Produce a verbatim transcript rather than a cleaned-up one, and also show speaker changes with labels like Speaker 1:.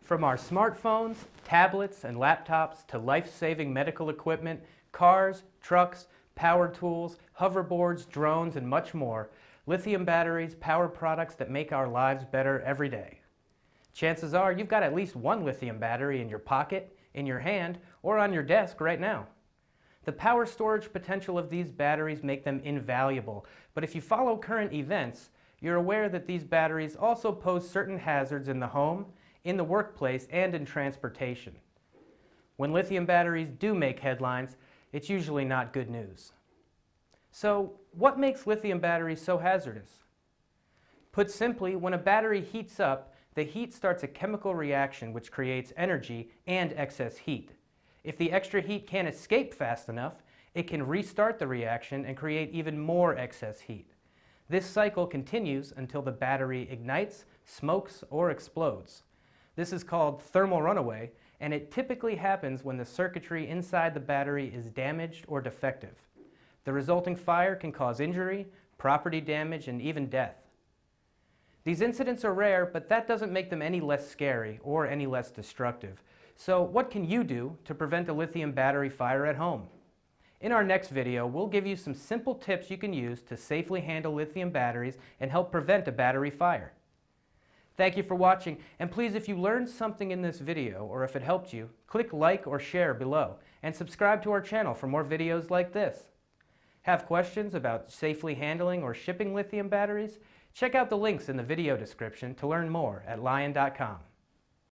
Speaker 1: From our smartphones, tablets, and laptops to life-saving medical equipment, cars, trucks, power tools, hoverboards, drones, and much more, lithium batteries power products that make our lives better every day. Chances are you've got at least one lithium battery in your pocket, in your hand, or on your desk right now. The power storage potential of these batteries make them invaluable, but if you follow current events, you're aware that these batteries also pose certain hazards in the home, in the workplace, and in transportation. When lithium batteries do make headlines, it's usually not good news. So, what makes lithium batteries so hazardous? Put simply, when a battery heats up, the heat starts a chemical reaction which creates energy and excess heat. If the extra heat can't escape fast enough, it can restart the reaction and create even more excess heat. This cycle continues until the battery ignites, smokes, or explodes. This is called thermal runaway, and it typically happens when the circuitry inside the battery is damaged or defective. The resulting fire can cause injury, property damage, and even death. These incidents are rare, but that doesn't make them any less scary or any less destructive. So what can you do to prevent a lithium battery fire at home? In our next video, we'll give you some simple tips you can use to safely handle lithium batteries and help prevent a battery fire. Thank you for watching, and please, if you learned something in this video or if it helped you, click like or share below and subscribe to our channel for more videos like this. Have questions about safely handling or shipping lithium batteries? Check out the links in the video description to learn more at lion dot com.